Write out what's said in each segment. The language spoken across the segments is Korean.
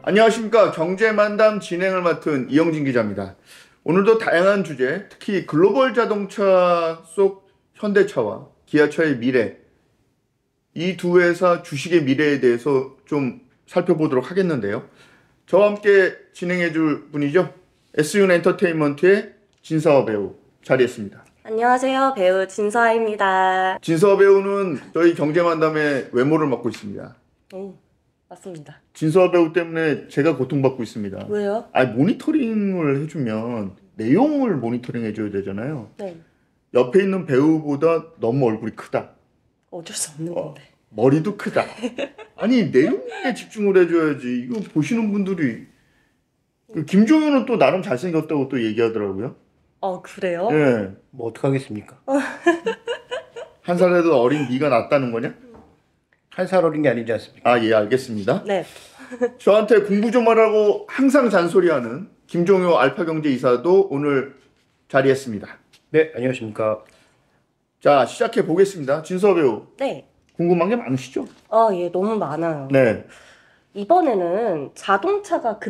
안녕하십니까. 경제만담 진행을 맡은 이영진 기자입니다. 오늘도 다양한 주제, 특히 글로벌 자동차 속 현대차와 기아차의 미래, 이 두 회사 주식의 미래에 대해서 좀 살펴보도록 하겠는데요. 저와 함께 진행해 줄 분이죠. SUN 엔터테인먼트의 진서아 배우 자리했습니다. 안녕하세요. 배우 진서아입니다. 진서아 배우는 저희 경제만담의 외모를 맡고 있습니다. 맞습니다. 진서아 배우 때문에 제가 고통받고 있습니다. 왜요? 모니터링을 해주면 내용을 모니터링 해줘야 되잖아요. 네. 옆에 있는 배우보다 너무 얼굴이 크다. 어쩔 수 없는 건데. 머리도 크다. 아니 내용에 집중을 해줘야지. 이거 보시는 분들이 김종현은 또 나름 잘생겼다고 또 얘기하더라고요. 그래요? 예. 뭐 어떡하겠습니까? 한 살에도 어린 네가 낫다는 거냐? 한 살 어린 게 아니지 않습니까? 예, 알겠습니다. 네. 저한테 공부 좀 하라고 항상 잔소리하는 김종효 알파경제 이사도 오늘 자리했습니다. 네, 안녕하십니까? 자, 시작해 보겠습니다. 진서 배우. 네. 궁금한 게 많으시죠? 예, 너무 많아요. 네. 이번에는 자동차가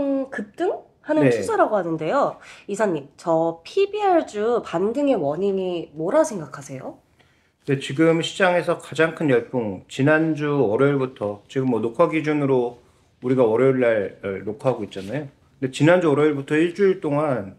급등하는 네. 추세라고 하는데요. 이사님, 저 PBR주 반등의 원인이 뭐라 생각하세요? 네, 지금 시장에서 가장 큰 열풍, 지난주 월요일부터 지금 뭐 녹화 기준으로 우리가 월요일 날 녹화하고 있잖아요. 근데 지난주 월요일부터 일주일 동안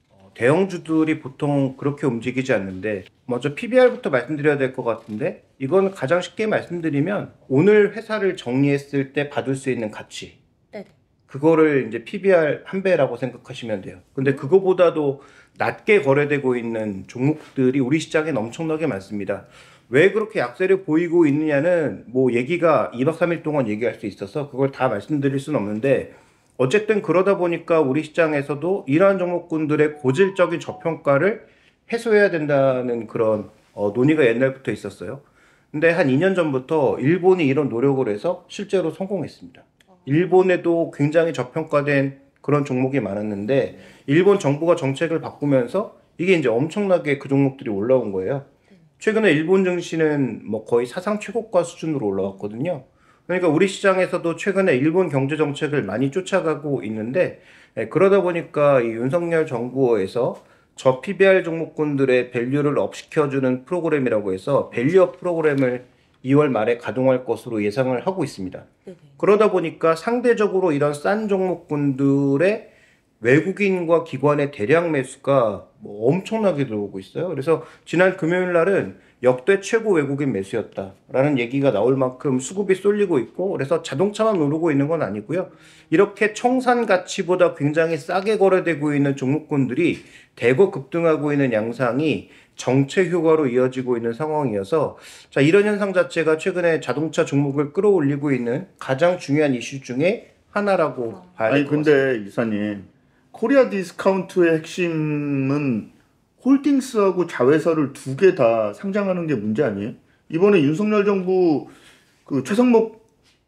대형주들이 보통 그렇게 움직이지 않는데, 먼저 PBR부터 말씀드려야 될 것 같은데, 이건 가장 쉽게 말씀드리면 오늘 회사를 정리했을 때 받을 수 있는 가치, 네. 그거를 이제 PBR 한 배라고 생각하시면 돼요. 근데 그거보다도 낮게 거래되고 있는 종목들이 우리 시장엔 엄청나게 많습니다. 왜 그렇게 약세를 보이고 있느냐는 뭐 얘기가 2박 3일 동안 얘기할 수 있어서 그걸 다 말씀드릴 수는 없는데, 어쨌든 그러다 보니까 우리 시장에서도 이러한 종목군들의 고질적인 저평가를 해소해야 된다는 그런 논의가 옛날부터 있었어요. 근데 한 2년 전부터 일본이 이런 노력을 해서 실제로 성공했습니다. 일본에도 굉장히 저평가된 그런 종목이 많았는데 일본 정부가 정책을 바꾸면서 이게 이제 엄청나게 그 종목들이 올라온 거예요. 최근에 일본 증시는 뭐 거의 사상 최고가 수준으로 올라왔거든요. 그러니까 우리 시장에서도 최근에 일본 경제 정책을 많이 쫓아가고 있는데, 그러다 보니까 이 윤석열 정부에서 저 PBR 종목군들의 밸류를 업 시켜주는 프로그램이라고 해서 밸류업 프로그램을 2월 말에 가동할 것으로 예상을 하고 있습니다. 네네. 그러다 보니까 상대적으로 이런 싼 종목군들의 외국인과 기관의 대량 매수가 뭐 엄청나게 들어오고 있어요. 그래서 지난 금요일 날은 역대 최고 외국인 매수였다라는 얘기가 나올 만큼 수급이 쏠리고 있고, 그래서 자동차만 오르고 있는 건 아니고요. 이렇게 청산 가치보다 굉장히 싸게 거래되고 있는 종목군들이 대거 급등하고 있는 양상이 정체 효과로 이어지고 있는 상황이어서, 자, 이런 현상 자체가 최근에 자동차 종목을 끌어올리고 있는 가장 중요한 이슈 중에 하나라고 봐야 될 것 같습니다. 근데 이사님, 코리아 디스카운트의 핵심은 홀딩스하고 자회사를 두 개 다 상장하는 게 문제 아니에요? 이번에 윤석열 정부 그 최상목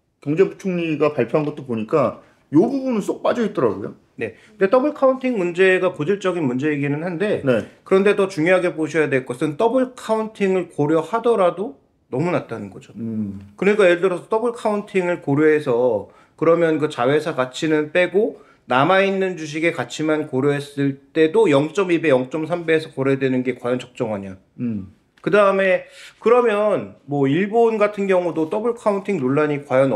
경제부총리가 발표한 것도 보니까 요 부분은 쏙 빠져 있더라고요. 네. 근데 더블 카운팅 문제가 고질적인 문제이기는 한데, 네. 그런데 더 중요하게 보셔야 될 것은 더블 카운팅을 고려하더라도 너무 낮다는 거죠. 그러니까 예를 들어서 더블 카운팅을 고려해서 그러면 그 자회사 가치는 빼고 남아있는 주식의 가치만 고려했을 때도 0.2배, 0.3배에서 거래되는 게 과연 적정하냐. 그 다음에 그러면 뭐 일본 같은 경우도 더블 카운팅 논란이 과연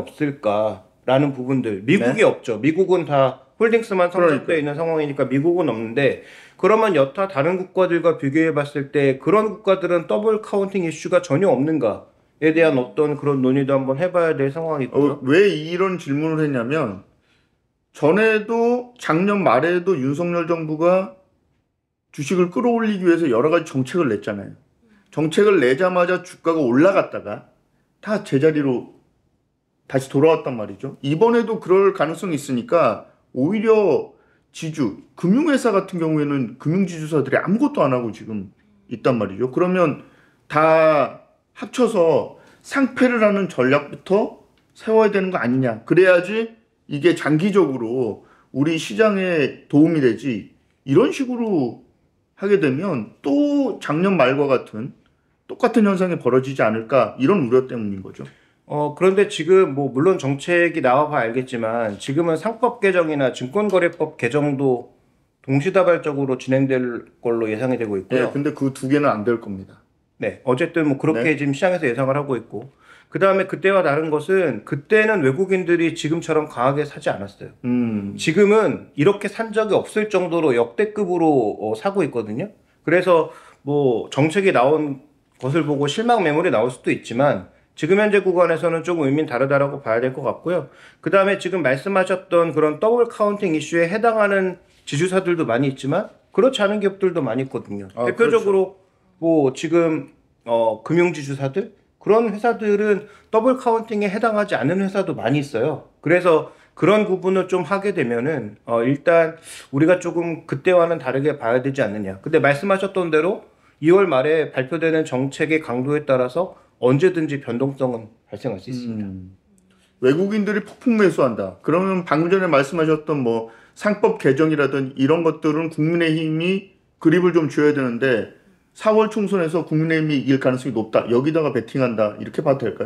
없을까라는 부분들. 미국이 네. 없죠. 미국은 다 홀딩스만 성장되어 그러니까요. 있는 상황이니까 미국은 없는데, 그러면 여타 다른 국가들과 비교해 봤을 때 그런 국가들은 더블 카운팅 이슈가 전혀 없는가에 대한 어떤 그런 논의도 한번 해봐야 될 상황이고요. 왜 이런 질문을 했냐면 전에도 작년 말에도 윤석열 정부가 주식을 끌어올리기 위해서 여러 가지 정책을 냈잖아요. 정책을 내자마자 주가가 올라갔다가 다 제자리로 다시 돌아왔단 말이죠. 이번에도 그럴 가능성이 있으니까 오히려 지주, 금융회사 같은 경우에는 금융지주사들이 아무것도 안 하고 지금 있단 말이죠. 그러면 다 합쳐서 상패를 하는 전략부터 세워야 되는 거 아니냐. 그래야지 이게 장기적으로 우리 시장에 도움이 되지. 이런 식으로 하게 되면 또 작년 말과 같은 똑같은 현상이 벌어지지 않을까, 이런 우려 때문인 거죠. 그런데 지금 뭐 물론 정책이 나와봐 알겠지만 지금은 상법 개정이나 증권거래법 개정도 동시다발적으로 진행될 걸로 예상이 되고 있고요. 네, 근데 그 두 개는 안 될 겁니다. 네, 어쨌든 뭐 그렇게 네. 지금 시장에서 예상을 하고 있고, 그 다음에 그때와 다른 것은 그때는 외국인들이 지금처럼 강하게 사지 않았어요. 지금은 이렇게 산 적이 없을 정도로 역대급으로 사고 있거든요. 그래서 뭐 정책이 나온 것을 보고 실망 매물이 나올 수도 있지만 지금 현재 구간에서는 조금 의미는 다르다라고 봐야 될 것 같고요. 그 다음에 지금 말씀하셨던 그런 더블 카운팅 이슈에 해당하는 지주사들도 많이 있지만 그렇지 않은 기업들도 많이 있거든요. 아, 대표적으로 뭐 지금 금융지주사들 그런 회사들은 더블 카운팅에 해당하지 않는 회사도 많이 있어요. 그래서 그런 구분을 좀 하게 되면은 일단 우리가 조금 그때와는 다르게 봐야 되지 않느냐. 근데 말씀하셨던 대로 2월 말에 발표되는 정책의 강도에 따라서 언제든지 변동성은 발생할 수 있습니다. 외국인들이 폭풍 매수한다. 그러면 방금 전에 말씀하셨던 뭐 상법 개정이라든 이런 것들은 국민의힘이 그립을 좀 쥐어야 되는데 4월 총선에서 국민의힘이 이길 가능성이 높다. 여기다가 베팅한다. 이렇게 봐도 될까요?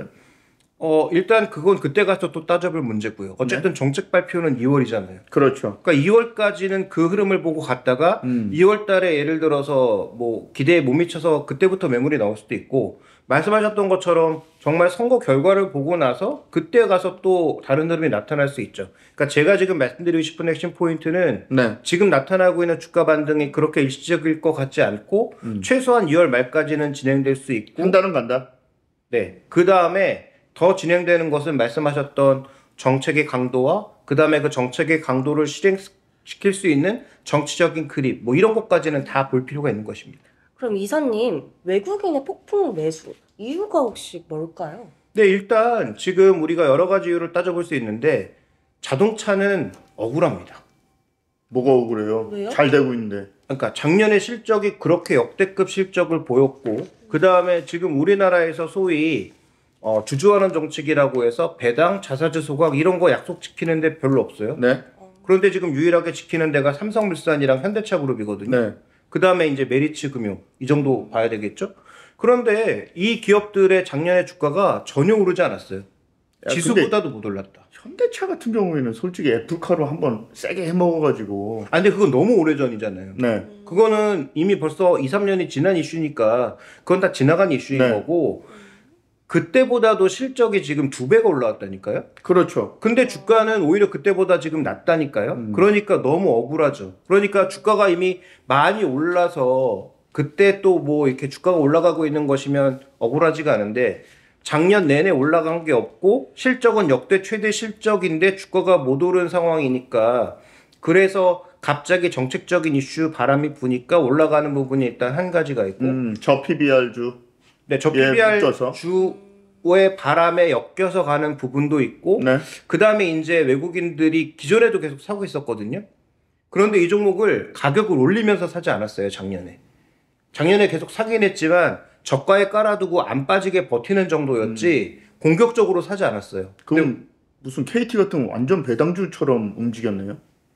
일단 그건 그때 가서 또 따져볼 문제고요. 어쨌든 정책 발표는 2월이잖아요. 그렇죠. 그러니까 2월까지는 그 흐름을 보고 갔다가 2월 달에 예를 들어서 뭐 기대에 못 미쳐서 그때부터 매물이 나올 수도 있고, 말씀하셨던 것처럼 정말 선거 결과를 보고 나서 그때 가서 또 다른 흐름이 나타날 수 있죠. 그러니까 제가 지금 말씀드리고 싶은 핵심 포인트는 네. 지금 나타나고 있는 주가 반등이 그렇게 일시적일 것 같지 않고 최소한 2월 말까지는 진행될 수 있고, 한 달은 간다. 네. 그 다음에 더 진행되는 것은 말씀하셨던 정책의 강도와 그 다음에 그 정책의 강도를 실행시킬 수 있는 정치적인 그립, 뭐 이런 것까지는 다 볼 필요가 있는 것입니다. 그럼 이사님, 외국인의 폭풍 매수 이유가 혹시 뭘까요? 네, 일단 지금 우리가 여러 가지 이유를 따져볼 수 있는데 자동차는 억울합니다. 뭐가 억울해요? 왜요? 잘 되고 있는데. 그러니까 작년에 실적이 그렇게 역대급 실적을 보였고, 그 다음에 지금 우리나라에서 소위 주주환원 정책이라고 해서 배당, 자사주 소각 이런 거 약속 지키는데 별로 없어요. 네. 그런데 지금 유일하게 지키는 데가 삼성물산이랑 현대차그룹이거든요. 네. 그 다음에 이제 메리츠금융 이 정도 봐야 되겠죠. 그런데 이 기업들의 작년의 주가가 전혀 오르지 않았어요. 야, 지수보다도 못 올랐다. 현대차 같은 경우에는 솔직히 애플카로 한번 세게 해먹어가지고. 근데 그건 너무 오래전이잖아요. 네. 그거는 이미 벌써 2, 3년이 지난 이슈니까 그건 다 지나간 이슈인 네. 거고, 그때보다도 실적이 지금 2배가 올라왔다니까요. 그렇죠. 근데 주가는 오히려 그때보다 지금 낮다니까요. 그러니까 너무 억울하죠. 그러니까 주가가 이미 많이 올라서 그때 또 뭐 이렇게 주가가 올라가고 있는 것이면 억울하지가 않은데, 작년 내내 올라간 게 없고 실적은 역대 최대 실적인데 주가가 못 오른 상황이니까, 그래서 갑자기 정책적인 이슈 바람이 부니까 올라가는 부분이 일단 한 가지가 있고, 저 PBR주. 네, 저 예, PBR 묶여서. 주의 바람에 엮여서 가는 부분도 있고, 네. 그 다음에 이제 외국인들이 기존에도 계속 사고 있었거든요. 그런데 이 종목을 가격을 올리면서 사지 않았어요, 작년에. 작년에 계속 사긴 했지만 저가에 깔아두고 안 빠지게 버티는 정도였지 공격적으로 사지 않았어요. 그럼 무슨 KT 같은 완전 배당주처럼 움직였네요.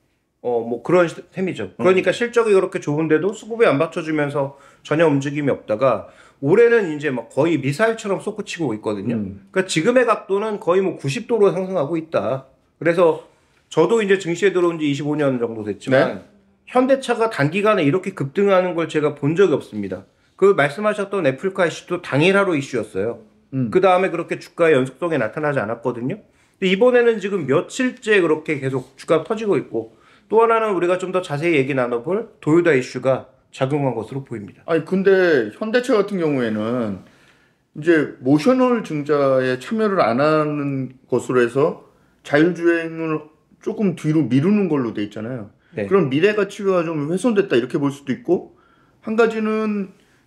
뭐 그런 셈이죠. 그러니까 실적이 그렇게 좋은데도 수급에 안 받쳐주면서 전혀 움직임이 없다가 올해는 이제 막 거의 미사일처럼 솟구치고 있거든요. 그러니까 지금의 각도는 거의 뭐 90도로 상승하고 있다. 그래서 저도 이제 증시에 들어온 지 25년 정도 됐지만 네. 현대차가 단기간에 이렇게 급등하는 걸 제가 본 적이 없습니다. 그 말씀하셨던 애플카 이슈도 당일 하루 이슈였어요. 그 다음에 그렇게 주가의 연속성이 나타나지 않았거든요. 근데 이번에는 지금 며칠째 그렇게 계속 주가 터지고 있고, 또 하나는 우리가 좀 더 자세히 얘기 나눠볼 도요타 이슈가 작용한 것으로 보입니다. 아니 근데 현대차 같은 경우에는 이제 모셔널 증자에 참여를 안 하는 것으로 해서 자율주행을 조금 뒤로 미루는 걸로 돼 있잖아요. 네. 그럼 미래 가치가 좀 훼손됐다 이렇게 볼 수도 있고, 한 가지는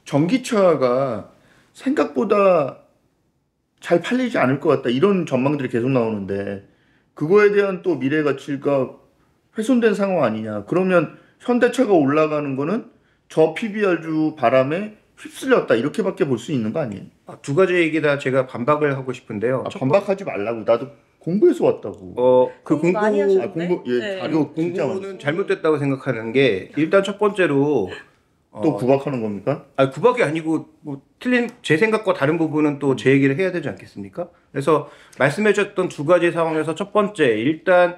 전기차가 생각보다 잘 팔리지 않을 것 같다 이런 전망들이 계속 나오는데, 그거에 대한 또 미래 가치가 훼손된 상황 아니냐. 그러면 현대차가 올라가는 거는 저 PBR주 바람에 휩쓸렸다 이렇게밖에 볼 수 있는 거 아니에요? 두 가지 얘기 다 제가 반박을 하고 싶은데요. 반박하지 말라고. 나도 공부해서 왔다고. 그 공부 많이 하셨는데? 공부 예 네. 자료 진짜 많아. 공부는 잘못됐다고 생각하는 게, 일단 첫 번째로 또 구박하는 겁니까? 구박이 아니고 뭐 틀린 제 생각과 다른 부분은 또 제 얘기를 해야 되지 않겠습니까? 그래서 말씀해주셨던 두 가지 상황에서 첫 번째 일단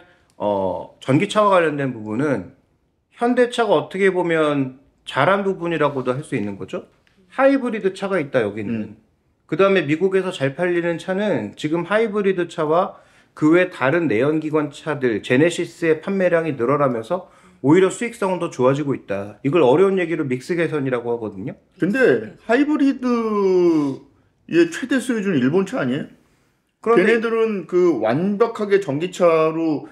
전기차와 관련된 부분은 현대차가 어떻게 보면 잘한 부분이라고도 할 수 있는 거죠. 하이브리드 차가 있다 여기는. 그 다음에 미국에서 잘 팔리는 차는 지금 하이브리드 차와 그 외 다른 내연기관 차들 제네시스의 판매량이 늘어나면서 오히려 수익성은 더 좋아지고 있다. 이걸 어려운 얘기로 믹스 개선이라고 하거든요. 근데 하이브리드의 최대 수요주는 일본 차 아니에요? 그런데 걔네들은 그 완벽하게 전기차로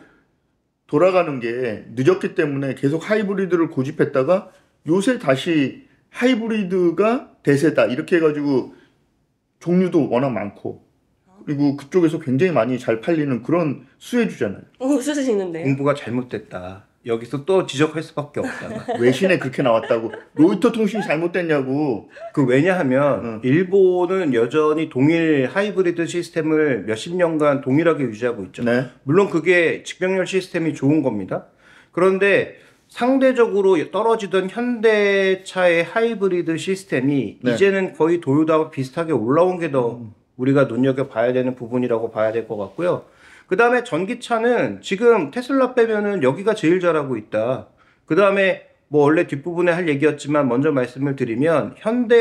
돌아가는 게 늦었기 때문에 계속 하이브리드를 고집했다가 요새 다시 하이브리드가 대세다 이렇게 해가지고 종류도 워낙 많고 그리고 그쪽에서 굉장히 많이 잘 팔리는 그런 수혜주잖아요. 웃으시는데요? 공부가 잘못됐다. 여기서 또 지적할 수밖에 없다. 외신에 그렇게 나왔다고. 로이터 통신이 잘못됐냐고. 왜냐하면 일본은 여전히 동일 하이브리드 시스템을 몇십 년간 동일하게 유지하고 있죠. 네. 물론 그게 직병렬 시스템이 좋은 겁니다. 그런데 상대적으로 떨어지던 현대차의 하이브리드 시스템이 네. 이제는 거의 도요타와 비슷하게 올라온 게 더 우리가 눈여겨봐야 되는 부분이라고 봐야 될 것 같고요. 그 다음에 전기차는 지금 테슬라 빼면은 여기가 제일 잘하고 있다. 그 다음에 뭐 원래 뒷부분에 할 얘기였지만 먼저 말씀을 드리면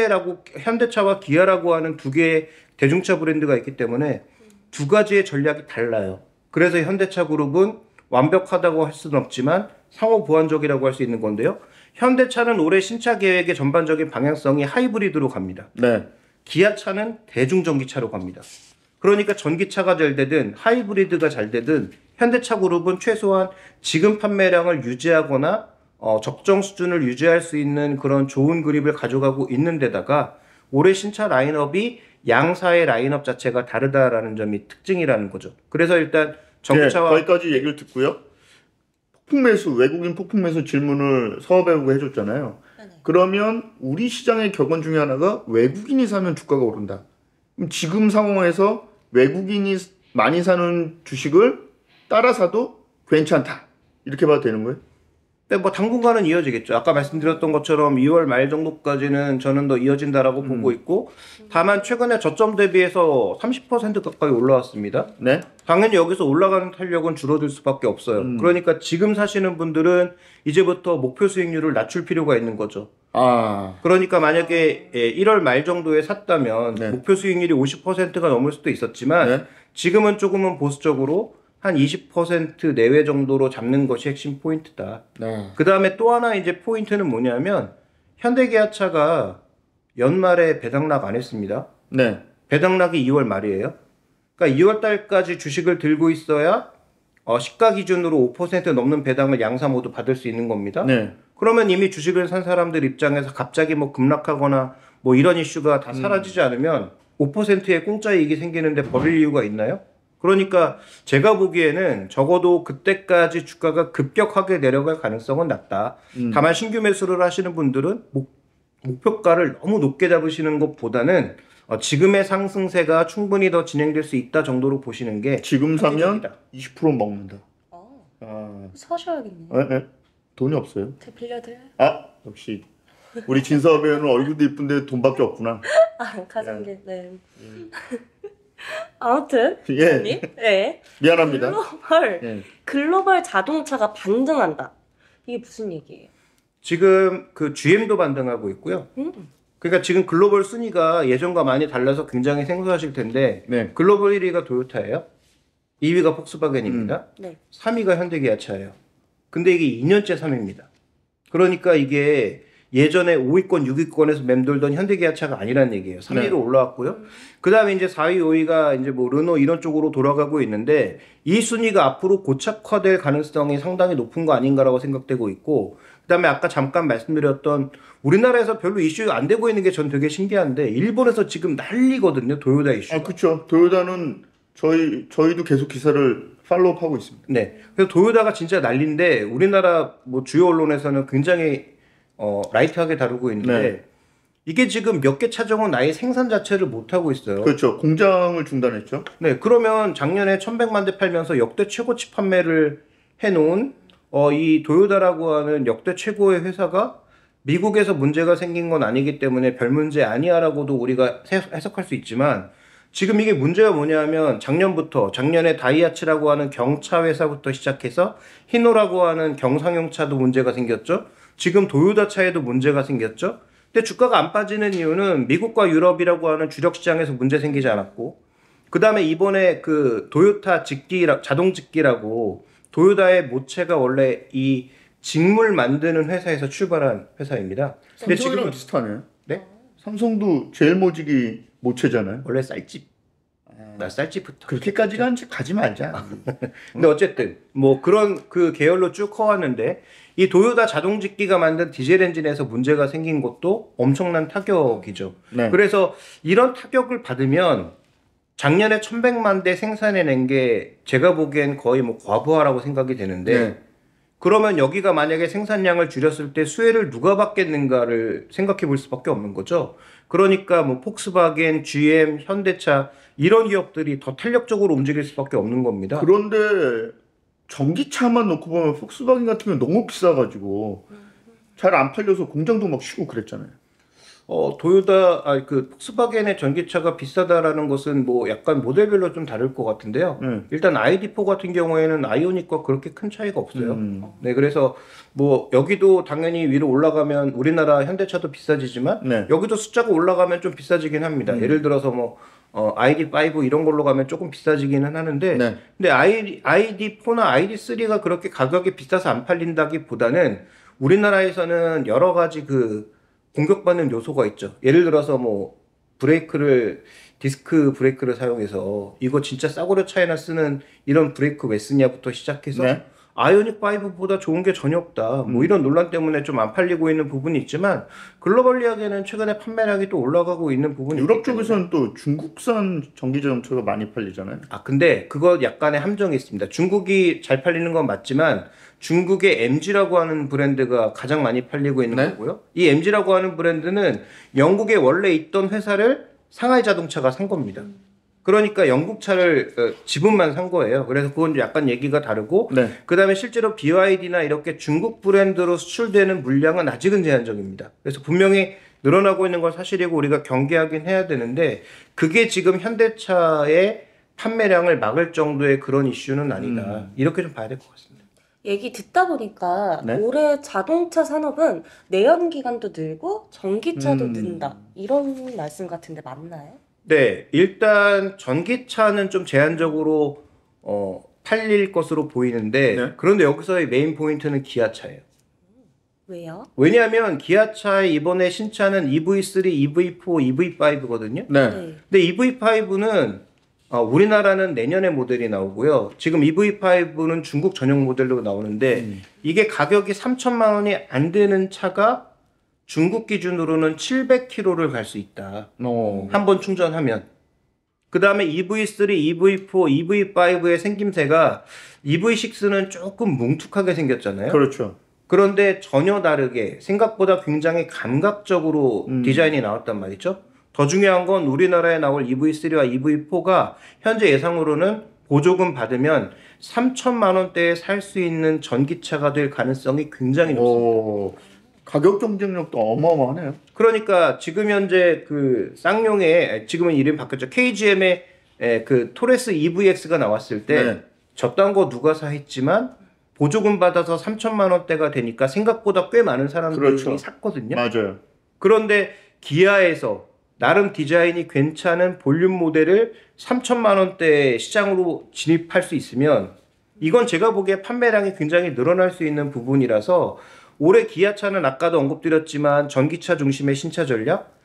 현대차와 기아라고 하는 두 개의 대중차 브랜드가 있기 때문에 두 가지의 전략이 달라요. 그래서 현대차 그룹은 완벽하다고 할 수는 없지만 상호 보완적이라고 할 수 있는 건데요. 현대차는 올해 신차 계획의 전반적인 방향성이 하이브리드로 갑니다. 네. 기아차는 대중전기차로 갑니다. 그러니까 전기차가 잘 되든 하이브리드가 잘 되든 현대차 그룹은 최소한 지금 판매량을 유지하거나 적정 수준을 유지할 수 있는 그런 좋은 그립을 가져가고 있는 데다가 올해 신차 라인업이 양사의 라인업 자체가 다르다라는 점이 특징이라는 거죠. 그래서 일단 전기차와 거기까지 얘기를 듣고요. 외국인 폭풍 매수 질문을 서업해보고 해줬잖아요. 그러면 우리 시장의 격언 중에 하나가 외국인이 사면 주가가 오른다. 그럼 지금 상황에서 외국인이 많이 사는 주식을 따라 사도 괜찮다. 이렇게 봐도 되는 거예요? 근데 뭐 당분간은 이어지겠죠. 아까 말씀드렸던 것처럼 2월 말 정도까지는 저는 더 이어진다라고 보고 있고 다만 최근에 저점 대비해서 30% 가까이 올라왔습니다. 네. 당연히 여기서 올라가는 탄력은 줄어들 수밖에 없어요. 그러니까 지금 사시는 분들은 이제부터 목표 수익률을 낮출 필요가 있는 거죠. 그러니까 만약에 1월 말 정도에 샀다면 네. 목표 수익률이 50%가 넘을 수도 있었지만 네. 지금은 조금은 보수적으로 한 20% 내외 정도로 잡는 것이 핵심 포인트다. 네. 그 다음에 또 하나 이제 포인트는 뭐냐면 현대기아차가 연말에 배당락 안 했습니다. 네. 배당락이 2월 말이에요. 그러니까 2월 달까지 주식을 들고 있어야 시가 기준으로 5% 넘는 배당을 양사 모두 받을 수 있는 겁니다. 네. 그러면 이미 주식을 산 사람들 입장에서 갑자기 뭐 급락하거나 뭐 이런 이슈가 다 사라지지 않으면 5%의 공짜 이익이 생기는데 버릴 이유가 있나요? 그러니까 제가 보기에는 적어도 그때까지 주가가 급격하게 내려갈 가능성은 낮다. 다만 신규 매수를 하시는 분들은 목표가를 너무 높게 잡으시는 것보다는 지금의 상승세가 충분히 더 진행될 수 있다 정도로 보시는 게 지금 사면 합리적이다. 20% 먹는다. 사셔야겠네요. 네. 돈이 없어요. 제가 빌려드려요? 역시 우리 진서 배우는 얼굴도 이쁜데 돈밖에 없구나. 가성비. 네. 아무튼 예. 언니? 네. 미안합니다. 글로벌 자동차가 반등한다. 이게 무슨 얘기예요? 지금 그 GM도 반등하고 있고요. 그러니까 지금 글로벌 순위가 예전과 많이 달라서 굉장히 생소하실 텐데 네. 글로벌 1위가 도요타예요. 2위가 폭스바겐입니다. 네. 3위가 현대기아차예요. 근데 이게 2년째 3위입니다. 그러니까 이게 예전에 5위권, 6위권에서 맴돌던 현대기아차가 아니란 얘기예요. 3위로 네. 올라왔고요. 그 다음에 이제 4위, 5위가 이제 뭐 르노 이런 쪽으로 돌아가고 있는데 이 순위가 앞으로 고착화될 가능성이 상당히 높은 거 아닌가라고 생각되고 있고 그 다음에 아까 잠깐 말씀드렸던 우리나라에서 별로 이슈 안 되고 있는 게 전 되게 신기한데 일본에서 지금 난리거든요. 도요타 이슈. 그렇죠. 도요타는 저희도 계속 기사를 팔로우하고 있습니다. 네. 그래서 도요타가 진짜 난리인데 우리나라 뭐 주요 언론에서는 굉장히 라이트하게 다루고 있는데 네. 이게 지금 몇 개 차종은 아예 생산 자체를 못 하고 있어요. 그렇죠. 공장을 중단했죠. 네. 그러면 작년에 1,100만 대 팔면서 역대 최고치 판매를 해놓은 이 도요타라고 하는 역대 최고의 회사가 미국에서 문제가 생긴 건 아니기 때문에 별 문제 아니야라고도 우리가 해석할 수 있지만 지금 이게 문제가 뭐냐면 작년에 다이하츠라고 하는 경차 회사부터 시작해서 히노라고 하는 경상용차도 문제가 생겼죠. 지금 도요타 차에도 문제가 생겼죠. 근데 주가가 안 빠지는 이유는 미국과 유럽이라고 하는 주력 시장에서 문제 생기지 않았고, 그 다음에 이번에 그 도요타 자동 직기라고 도요타의 모체가 원래 이 직물 만드는 회사에서 출발한 회사입니다. 근데 삼성이랑 지금은 비슷하네. 네? 삼성도 제일 모직이 모체잖아요. 원래 쌀집. 나 쌀집부터. 그렇게까지는 가지 말자. 근데 어쨌든 뭐 그런 그 계열로 쭉 커왔는데 이 도요타 자동직기가 만든 디젤 엔진에서 문제가 생긴 것도 엄청난 타격이죠. 네. 그래서 이런 타격을 받으면 작년에 1100만 대 생산해낸 게 제가 보기엔 거의 뭐 과부하라고 생각이 되는데 네. 그러면 여기가 만약에 생산량을 줄였을 때 수혜를 누가 받겠는가를 생각해 볼 수밖에 없는 거죠. 그러니까 뭐 폭스바겐, GM, 현대차 이런 기업들이 더 탄력적으로 움직일 수밖에 없는 겁니다. 그런데 전기차만 놓고 보면 폭스바겐 같은 경우는 너무 비싸가지고 잘 안 팔려서 공장도 막 쉬고 그랬잖아요. 그 폭스바겐의 전기차가 비싸다라는 것은 뭐 약간 모델별로 좀 다를 것 같은데요. 일단 ID4 같은 경우에는 아이오닉과 그렇게 큰 차이가 없어요. 네, 그래서 뭐 여기도 당연히 위로 올라가면 우리나라 현대차도 비싸지지만 네. 여기도 숫자가 올라가면 좀 비싸지긴 합니다. 예를 들어서 뭐 ID5 이런 걸로 가면 조금 비싸지기는 하는데 네. 근데 ID4나 ID3가 그렇게 가격이 비싸서 안 팔린다기보다는 우리나라에서는 여러 가지 그 공격받는 요소가 있죠. 예를 들어서 뭐 디스크 브레이크를 사용해서 이거 진짜 싸구려 차이나 쓰는 이런 브레이크 왜 쓰냐부터 시작해서 네. 아이오닉 5보다 좋은 게 전혀 없다. 뭐 이런 논란 때문에 좀 안 팔리고 있는 부분이 있지만 글로벌리하게는 최근에 판매량이 또 올라가고 있는 부분이 유럽 있기 때문에. 쪽에서는 또 중국산 전기자동차가 많이 팔리잖아요. 근데 그거 약간의 함정이 있습니다. 중국이 잘 팔리는 건 맞지만 중국의 MG라고 하는 브랜드가 가장 많이 팔리고 있는 네? 거고요. 이 MG라고 하는 브랜드는 영국에 원래 있던 회사를 상하이 자동차가 산 겁니다. 그러니까 영국 차를 지분만 산 거예요. 그래서 그건 약간 얘기가 다르고 네. 그다음에 실제로 BYD나 이렇게 중국 브랜드로 수출되는 물량은 아직은 제한적입니다. 그래서 분명히 늘어나고 있는 건 사실이고 우리가 경계하긴 해야 되는데 그게 지금 현대차의 판매량을 막을 정도의 그런 이슈는 아니다. 이렇게 좀 봐야 될 것 같습니다. 얘기 듣다 보니까 네? 올해 자동차 산업은 내연 기관도 늘고 전기차도 는다. 이런 말씀 같은데 맞나요? 네, 일단 전기차는 좀 제한적으로 팔릴 것으로 보이는데 네. 그런데 여기서의 메인 포인트는 기아차예요. 왜요? 왜냐하면 기아차의 이번에 신차는 EV3, EV4, EV5거든요. 네. 네. 근데 EV5는 우리나라는 내년에 모델이 나오고요. 지금 EV5는 중국 전용 모델로 나오는데 이게 가격이 3천만 원이 안 되는 차가 중국 기준으로는 700km를 갈 수 있다. 한 번 충전하면. 그 다음에 EV3, EV4, EV5의 생김새가 EV6는 조금 뭉툭하게 생겼잖아요. 그렇죠. 그런데 전혀 다르게 생각보다 굉장히 감각적으로 디자인이 나왔단 말이죠. 더 중요한 건 우리나라에 나올 EV3와 EV4가 현재 예상으로는 보조금 받으면 3천만 원대에 살 수 있는 전기차가 될 가능성이 굉장히 높습니다. 가격 경쟁력도 어마어마하네요. 그러니까 지금 현재 그 쌍용의 지금은 이름 바뀌었죠. KGM의 그 토레스 EVX가 나왔을 때 네. 저딴 거 누가 사 했지만 보조금 받아서 3천만 원대가 되니까 생각보다 꽤 많은 사람들이 그렇죠. 샀거든요. 맞아요. 그런데 기아에서 나름 디자인이 괜찮은 볼륨 모델을 3천만 원대 시장으로 진입할 수 있으면 이건 제가 보기에 판매량이 굉장히 늘어날 수 있는 부분이라서 올해 기아차는 아까도 언급드렸지만 전기차 중심의 신차 전략,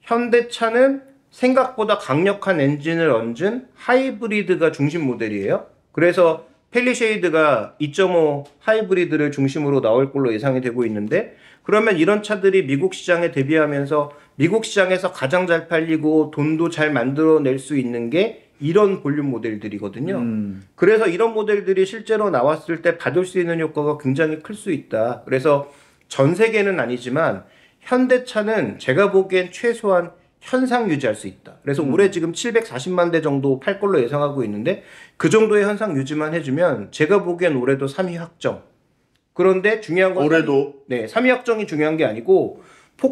현대차는 생각보다 강력한 엔진을 얹은 하이브리드가 중심 모델이에요. 그래서 펠리쉐이드가 2.5 하이브리드를 중심으로 나올 걸로 예상이 되고 있는데 그러면 이런 차들이 미국 시장에 대비하면서 미국 시장에서 가장 잘 팔리고 돈도 잘 만들어낼 수 있는 게 이런 볼륨 모델들이거든요. 그래서 이런 모델들이 실제로 나왔을 때 받을 수 있는 효과가 굉장히 클 수 있다. 그래서 전 세계는 아니지만 현대차는 제가 보기엔 최소한 현상 유지할 수 있다. 그래서 올해 지금 740만 대 정도 팔 걸로 예상하고 있는데 그 정도의 현상 유지만 해주면 제가 보기엔 올해도 3위 확정. 그런데 중요한 건 올해도 3위 확정이 중요한 게 아니고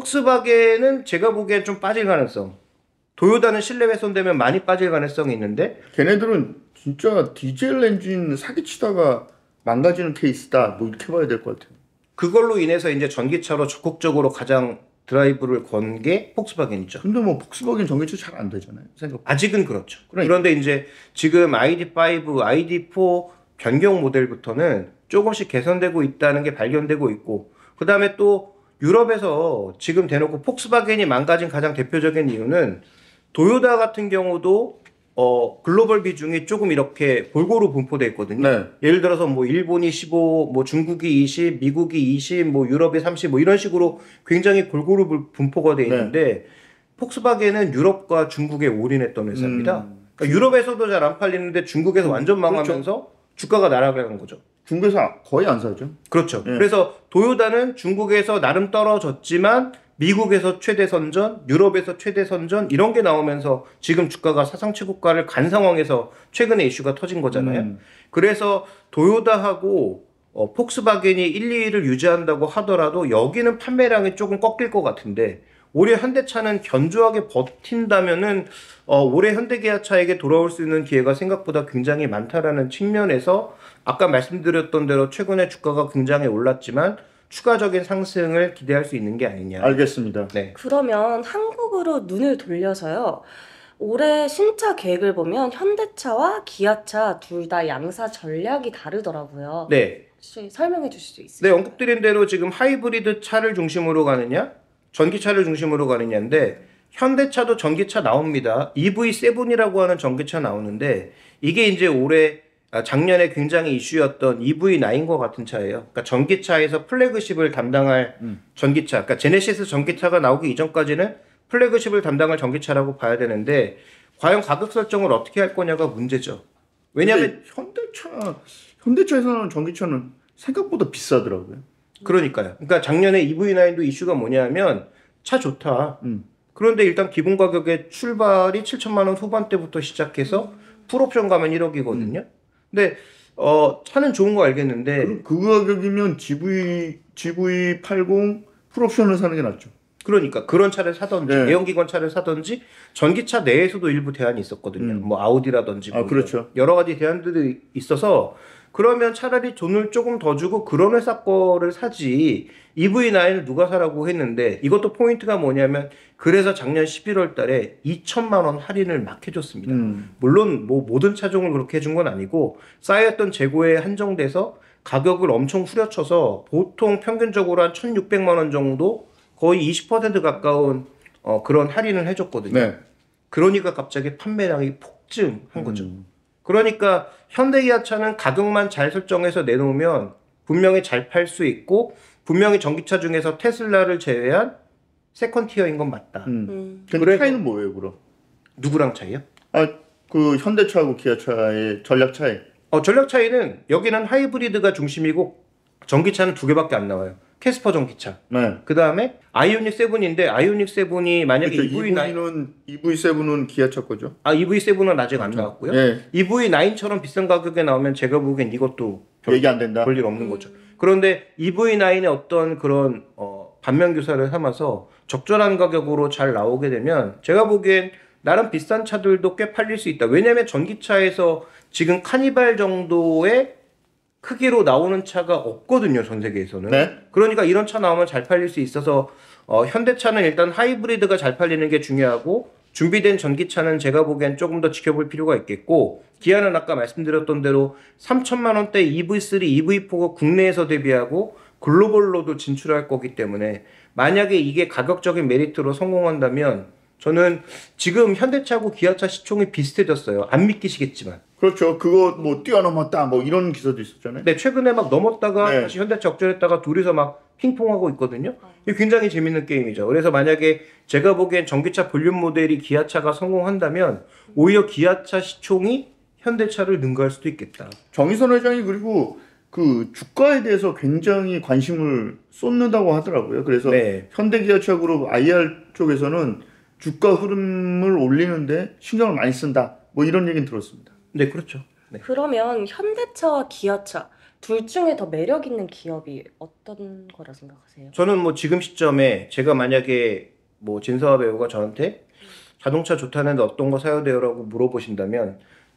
폭스바겐은 제가 보기엔 좀 빠질 가능성. 도요타는 실내 훼손되면 많이 빠질 가능성이 있는데 걔네들은 진짜 디젤 엔진 사기치다가 망가지는 케이스다. 뭐 이렇게 봐야 될 것 같아요. 그걸로 인해서 이제 전기차로 적극적으로 가장 드라이브를 건 게 폭스바겐이죠. 근데 뭐 폭스바겐 전기차 잘 안 되잖아요. 생각. 아직은 그렇죠. 그러니까. 그런데 이제 지금 ID5, ID4 변경 모델부터는 조금씩 개선되고 있다는 게 발견되고 있고, 그 다음에 또 유럽에서 지금 대놓고 폭스바겐이 망가진 가장 대표적인 이유는 도요타 같은 경우도 글로벌 비중이 조금 이렇게 골고루 분포되어 있거든요. 네. 예를 들어서 뭐 일본이 15, 뭐 중국이 20, 미국이 20, 뭐 유럽이 30, 뭐 이런 식으로 굉장히 골고루 분포가 되어 있는데 폭스바겐은 유럽과 중국에 올인했던 회사입니다. 그러니까 유럽에서도 잘 안 팔리는데 중국에서 완전 망하면서 주가가 날아간 거죠. 중국에서 거의 안 사죠. 그렇죠. 예. 그래서 도요타는 중국에서 나름 떨어졌지만 미국에서 최대 선전, 유럽에서 최대 선전 이런 게 나오면서 지금 주가가 사상 최고가를 간 상황에서 최근에 이슈가 터진 거잖아요. 그래서 도요타하고 폭스바겐이 1, 2위를 유지한다고 하더라도 여기는 판매량이 조금 꺾일 것 같은데 올해 현대차는 견조하게 버틴다면은 올해 현대기아차에게 돌아올 수 있는 기회가 생각보다 굉장히 많다라는 측면에서 아까 말씀드렸던 대로 최근에 주가가 굉장히 올랐지만 추가적인 상승을 기대할 수 있는 게 아니냐. 알겠습니다. 네. 그러면 한국으로 눈을 돌려서요. 올해 신차 계획을 보면 현대차와 기아차 둘 다 양사 전략이 다르더라고요. 네. 혹시 설명해 주실 수 네, 있어요? 언급드린 대로 지금 하이브리드 차를 중심으로 가느냐, 전기차를 중심으로 가느냐인데 현대차도 전기차 나옵니다. EV7이라고 하는 전기차 나오는데 이게 이제 작년에 굉장히 이슈였던 EV9과 같은 차예요. 그러니까 전기차에서 플래그십을 담당할 전기차, 그러니까 제네시스 전기차가 나오기 이전까지는 플래그십을 담당할 전기차라고 봐야 되는데 과연 가격 설정을 어떻게 할 거냐가 문제죠. 왜냐하면 현대차에서 나오는 전기차는 생각보다 비싸더라고요. 그러니까요. 그러니까 작년에 EV9도 이슈가 뭐냐면 차 좋다. 그런데 일단 기본 가격의 출발이 7천만 원 후반대부터 시작해서 풀옵션 가면 1억이거든요. 근데 차는 좋은 거 알겠는데 그 가격이면 GV80 풀옵션을 사는 게 낫죠. 그러니까 그런 차를 사든지 네. 내연기관 차를 사든지 전기차 내에서도 일부 대안이 있었거든요. 뭐 아우디라든지 뭐 그렇죠. 여러 가지 대안들이 있어서 그러면 차라리 돈을 조금 더 주고 그런 회사 거를 사지 EV9을 누가 사라고 했는데 이것도 포인트가 뭐냐면 그래서 작년 11월 달에 2천만 원 할인을 막 해줬습니다. 물론 뭐 모든 차종을 그렇게 해준 건 아니고 쌓였던 재고에 한정돼서 가격을 엄청 후려쳐서 보통 평균적으로 한 1,600만 원 정도 거의 20% 가까운 그런 할인을 해줬거든요. 네. 그러니까 갑자기 판매량이 폭증한 거죠. 그러니까 현대기아차는 가격만 잘 설정해서 내놓으면 분명히 잘 팔 수 있고 분명히 전기차 중에서 테슬라를 제외한 세컨티어인 건 맞다. 근데 그래서- 차이는 뭐예요, 그럼? 누구랑 차이요? 그 현대차하고 기아차의 전략 차이. 전략 차이는 여기는 하이브리드가 중심이고 전기차는 두 개밖에 안 나와요. 캐스퍼 전기차. 네. 그 다음에 아이오닉 7인데 아이오닉 7이 만약에 그렇죠. EV9 EV7은 기아차 거죠. EV7은 아직 안 나왔고요. 예. EV9처럼 비싼 가격에 나오면 제가 보기엔 이것도 얘기 안 된다. 볼 일 없는 거죠. 그런데 EV9의 어떤 그런 반면 교사를 삼아서 적절한 가격으로 잘 나오게 되면 제가 보기엔 나름 비싼 차들도 꽤 팔릴 수 있다. 왜냐면 전기차에서 지금 카니발 정도의 크기로 나오는 차가 없거든요, 전 세계에서는. 네. 그러니까 이런 차 나오면 잘 팔릴 수 있어서 현대차는 일단 하이브리드가 잘 팔리는 게 중요하고 준비된 전기차는 제가 보기엔 조금 더 지켜볼 필요가 있겠고 기아는 아까 말씀드렸던 대로 3천만 원대 EV3, EV4가 국내에서 대비하고 글로벌로도 진출할 거기 때문에 만약에 이게 가격적인 메리트로 성공한다면 저는 지금 현대차하고 기아차 시총이 비슷해졌어요. 안 믿기시겠지만. 그렇죠. 그거 뭐 뛰어넘었다 뭐 이런 기사도 있었잖아요. 네, 최근에 막 넘었다가 네. 다시 현대차 역전했다가 둘이서 막 핑퐁하고 있거든요. 이게 굉장히 재밌는 게임이죠. 그래서 만약에 제가 보기엔 전기차 볼륨 모델이 기아차가 성공한다면 오히려 기아차 시총이 현대차를 능가할 수도 있겠다. 정의선 회장이 그리고 그 주가에 대해서 굉장히 관심을 쏟는다고 하더라고요. 그래서 네. 현대기아차 그룹 IR 쪽에서는 주가 흐름을 올리는데 신경을 많이 쓴다. 뭐 이런 얘기는 들었습니다. 네, 그렇죠. 네. 그러면 현대차와 기아차 둘 중에 더 매력 있는 기업이 어떤 거라 생각하세요? 저는 뭐 지금 시점에 제가 만약에 뭐 진서아 배우가 저한테 자동차 좋다는데 어떤 거 사야 돼요라고 물어보신다면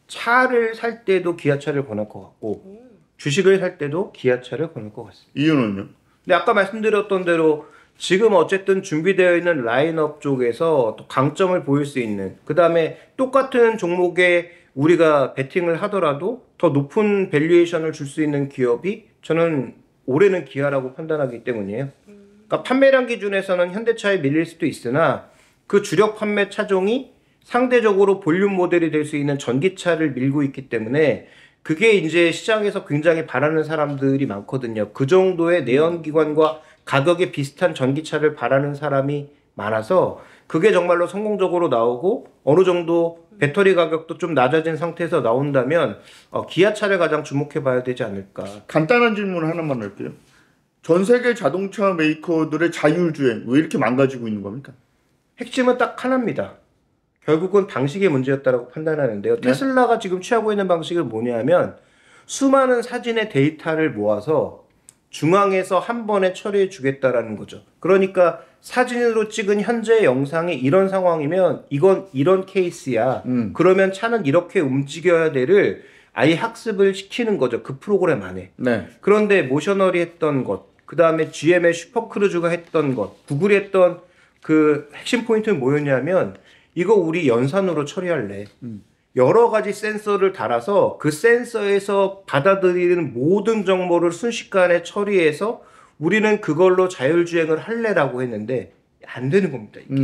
차를 살 때도 기아차를 권할 것 같고 주식을 살 때도 기아차를 권할 것 같습니다. 이유는요? 근데 아까 말씀드렸던 대로 지금 어쨌든 준비되어 있는 라인업 쪽에서 또 강점을 보일 수 있는, 그 다음에 똑같은 종목에 우리가 베팅을 하더라도 더 높은 밸류에이션을 줄 수 있는 기업이 저는 올해는 기아라고 판단하기 때문이에요. 그러니까 판매량 기준에서는 현대차에 밀릴 수도 있으나 그 주력 판매 차종이 상대적으로 볼륨 모델이 될 수 있는 전기차를 밀고 있기 때문에 그게 이제 시장에서 굉장히 바라는 사람들이 많거든요. 그 정도의 내연기관과 가격이 비슷한 전기차를 바라는 사람이 많아서 그게 정말로 성공적으로 나오고 어느 정도 배터리 가격도 좀 낮아진 상태에서 나온다면 기아차를 가장 주목해 봐야 되지 않을까. 간단한 질문 하나만 할게요. 전 세계 자동차 메이커들의 자율주행 왜 이렇게 망가지고 있는 겁니까? 핵심은 딱 하나입니다. 결국은 방식의 문제였다고 판단하는데요. 네? 테슬라가 지금 취하고 있는 방식은 뭐냐면 수많은 사진의 데이터를 모아서 중앙에서 한 번에 처리해 주겠다라는 거죠. 그러니까 사진으로 찍은 현재 영상이 이런 상황이면 이건 이런 케이스야. 그러면 차는 이렇게 움직여야 돼를 아예 학습을 시키는 거죠. 그 프로그램 안에. 네. 그런데 모셔널이 했던 것, 그 다음에 GM의 슈퍼크루즈가 했던 것, 구글이 했던 그 핵심 포인트는 뭐였냐면 이거 우리 연산으로 처리할래. 여러 가지 센서를 달아서 그 센서에서 받아들이는 모든 정보를 순식간에 처리해서 우리는 그걸로 자율주행을 할래라고 했는데 안 되는 겁니다. 이게.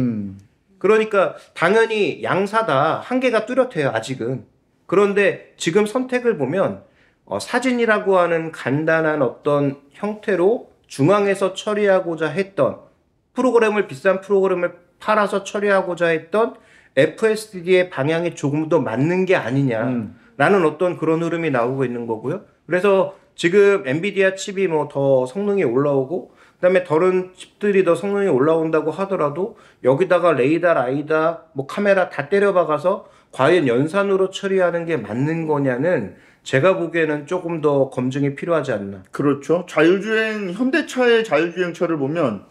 그러니까 당연히 양사다. 한계가 뚜렷해요. 아직은. 그런데 지금 선택을 보면 사진이라고 하는 간단한 어떤 형태로 중앙에서 처리하고자 했던 프로그램을 비싼 프로그램을 팔아서 처리하고자 했던 FSD의 방향이 조금 더 맞는 게 아니냐라는 어떤 그런 흐름이 나오고 있는 거고요. 그래서 지금 엔비디아 칩이 뭐 더 성능이 올라오고 그다음에 다른 칩들이 더 성능이 올라온다고 하더라도 여기다가 레이더, 라이다, 뭐 카메라 다 때려박아서 과연 연산으로 처리하는 게 맞는 거냐는 제가 보기에는 조금 더 검증이 필요하지 않나. 그렇죠. 자율주행 현대차의 자율주행차를 보면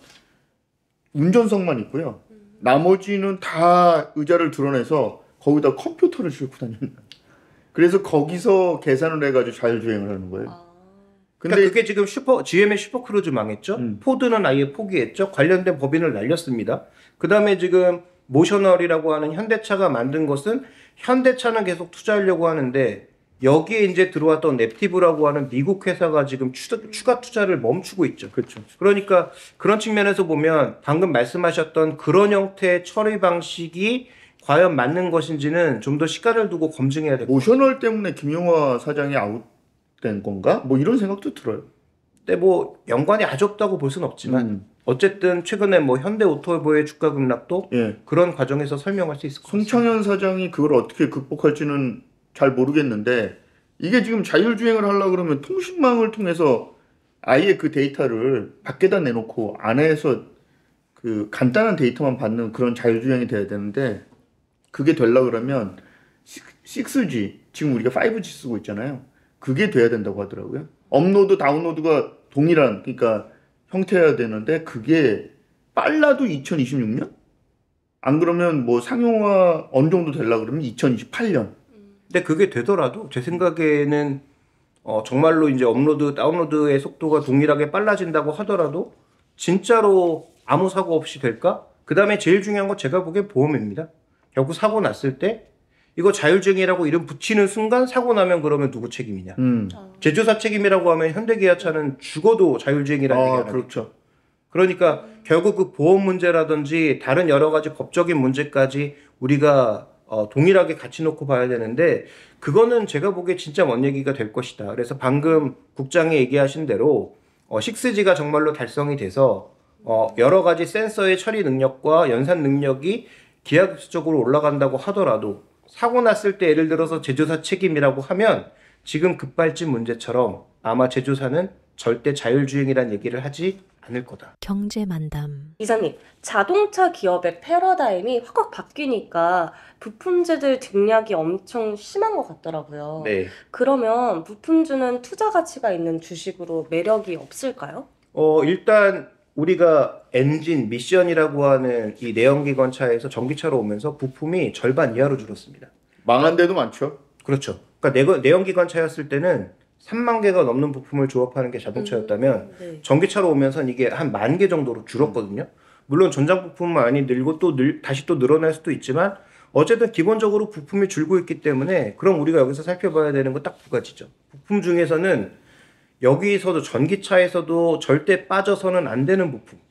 운전석만 있고요. 나머지는 다 의자를 드러내서 거기다 컴퓨터를 싣고 다니는. 그래서 거기서 계산을 해가지고 자율주행을 하는 거예요. 근데 그러니까 그게 지금 GM의 슈퍼크루즈 망했죠. 포드는 아예 포기했죠. 관련된 법인을 날렸습니다. 그 다음에 지금 모셔널이라고 하는 현대차가 만든 것은 현대차는 계속 투자하려고 하는데 여기에 이제 들어왔던 넵티브라고 하는 미국 회사가 지금 추가 투자를 멈추고 있죠. 그렇죠. 그러니까 그런 측면에서 보면 방금 말씀하셨던 그런 형태의 처리 방식이 과연 맞는 것인지는 좀 더 시간을 두고 검증해야 될 것 같아요. 모셔널 때문에 김용화 사장이 아웃된 건가? 뭐 이런 생각도 들어요. 근데 뭐 연관이 아주 없다고 볼 수는 없지만 어쨌든 최근에 뭐 현대 오토모빌의 주가 급락도 예. 그런 과정에서 설명할 수 있을 것 같습니다. 송창현 사장이 그걸 어떻게 극복할지는 잘 모르겠는데 이게 지금 자율주행을 하려고 그러면 통신망을 통해서 아예 그 데이터를 밖에다 내놓고 안에서 그 간단한 데이터만 받는 그런 자율주행이 돼야 되는데 그게 되려고 그러면 6G, 지금 우리가 5G 쓰고 있잖아요. 그게 돼야 된다고 하더라고요. 업로드, 다운로드가 동일한 그러니까 형태여야 되는데 그게 빨라도 2026년? 안 그러면 뭐 상용화 어느 정도 되려고 그러면 2028년. 근데 그게 되더라도 제 생각에는 정말로 이제 업로드, 다운로드의 속도가 동일하게 빨라진다고 하더라도 진짜로 아무 사고 없이 될까? 그 다음에 제일 중요한 건 제가 보기엔 보험입니다. 결국 사고 났을 때 이거 자율주행이라고 이름 붙이는 순간 사고 나면 그러면 누구 책임이냐? 제조사 책임이라고 하면 현대기아차는 죽어도 자율주행이라는 얘기가 나요. 그렇죠. 그러니까 결국 그 보험 문제라든지 다른 여러 가지 법적인 문제까지 우리가 동일하게 같이 놓고 봐야 되는데 그거는 제가 보기에 진짜 먼 얘기가 될 것이다. 그래서 방금 국장이 얘기하신 대로 6G가 정말로 달성이 돼서 여러 가지 센서의 처리 능력과 연산 능력이 기하급수적으로 올라간다고 하더라도 사고 났을 때 예를 들어서 제조사 책임이라고 하면 지금 급발진 문제처럼 아마 제조사는 절대 자율주행이라는 얘기를 하지 않을 거다. 경제 만담. 이사님, 자동차 기업의 패러다임이 확 바뀌니까 부품주들 등락이 엄청 심한 것 같더라고요. 네. 그러면 부품주는 투자 가치가 있는 주식으로 매력이 없을까요? 일단 우리가 엔진, 미션이라고 하는 이 내연기관차에서 전기차로 오면서 부품이 절반 이하로 줄었습니다. 망한 데도 많죠. 그렇죠. 그러니까 내연기관차였을 때는 3만 개가 넘는 부품을 조합하는 게 자동차였다면 네. 전기차로 오면서 이게 한 10,000개 정도로 줄었거든요. 물론 전장 부품은 많이 늘고 다시 또 늘어날 수도 있지만 어쨌든 기본적으로 부품이 줄고 있기 때문에 그럼 우리가 여기서 살펴봐야 되는 건 딱 두 가지죠. 부품 중에서는 여기서도 전기차에서도 절대 빠져서는 안 되는 부품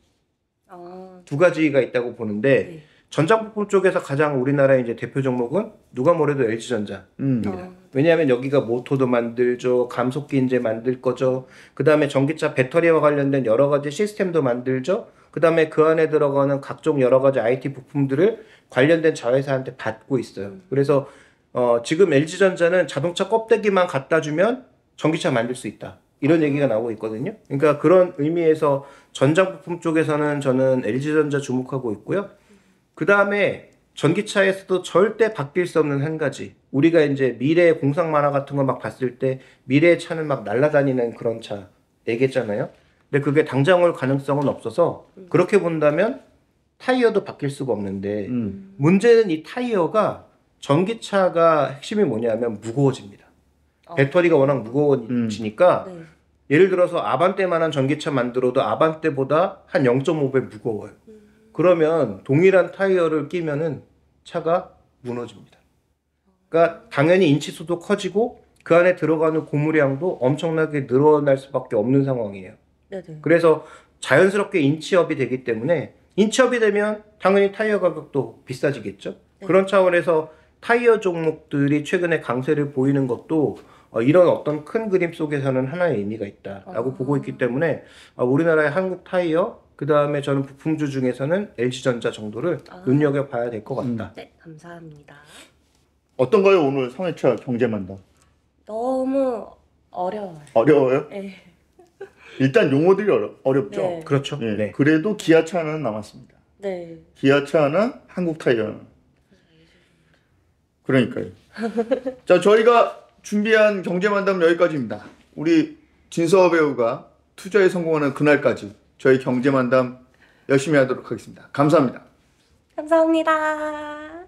아, 두 가지가 있다고 보는데 네. 전장 부품 쪽에서 가장 우리나라의 이제 대표 종목은 누가 뭐래도 LG전자. 아, 왜냐하면 여기가 모터도 만들죠, 감속기 이제 만들 거죠. 그 다음에 전기차 배터리와 관련된 여러 가지 시스템도 만들죠. 그 다음에 그 안에 들어가는 각종 여러 가지 IT 부품들을 관련된 자회사한테 받고 있어요. 그래서 지금 LG전자는 자동차 껍데기만 갖다 주면 전기차 만들 수 있다. 이런 얘기가 나오고 있거든요. 그러니까 그런 의미에서 전장 부품 쪽에서는 저는 LG전자 주목하고 있고요. 그 다음에 전기차에서도 절대 바뀔 수 없는 한 가지. 우리가 이제 미래 공상 만화 같은 거 막 봤을 때 미래의 차는 막 날아다니는 그런 차 얘기했잖아요. 근데 그게 당장 올 가능성은 없어서 그렇게 본다면 타이어도 바뀔 수가 없는데 문제는 이 타이어가 전기차가 핵심이 뭐냐면 무거워집니다. 배터리가 워낙 무거워지니까 네. 예를 들어서 아반떼만한 전기차 만들어도 아반떼보다 한 0.5배 무거워요. 그러면 동일한 타이어를 끼면은 차가 무너집니다. 그러니까 당연히 인치수도 커지고 그 안에 들어가는 고무량도 엄청나게 늘어날 수밖에 없는 상황이에요. 네네. 그래서 자연스럽게 인치업이 되기 때문에 인치업이 되면 당연히 타이어 가격도 비싸지겠죠. 네. 그런 차원에서 타이어 종목들이 최근에 강세를 보이는 것도 이런 어떤 큰 그림 속에서는 하나의 의미가 있다라고 보고 있기 때문에 우리나라의 한국 타이어 그 다음에 저는 부품주 중에서는 LG전자 정도를 눈여겨봐야 될 것 같다. 네, 감사합니다. 어떤가요 오늘 3회차 경제만담? 너무 어려워요. 어려워요? 네. 일단 용어들이 어렵죠. 네. 그렇죠. 예, 네. 그래도 기아차 하나는 남았습니다. 네. 기아차 하나, 한국 타이어 하나. 그러니까요. 자, 저희가 준비한 경제만담 여기까지입니다. 우리 진서 배우가 투자에 성공하는 그날까지 저희 경제만담 열심히 하도록 하겠습니다. 감사합니다. 감사합니다.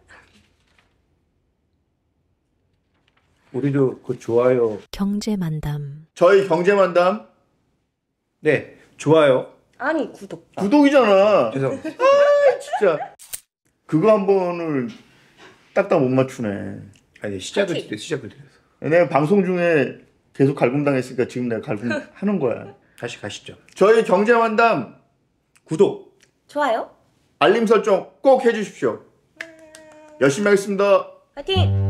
우리도 그 좋아요. 경제 만담. 저희 경제만담 네, 좋아요. 아니, 구독. 구독이잖아. 죄송합니다. 진짜 그거 한 번을 딱딱 못 맞추네. 아니 시작을 드려서. 내가 방송 중에 계속 갈굼당했으니까 지금 내가 갈굼하는 거야. 다시 가시죠. 저희 경제만담 구독. 좋아요. 알림 설정 꼭 해주십시오. 열심히 하겠습니다. 화이팅!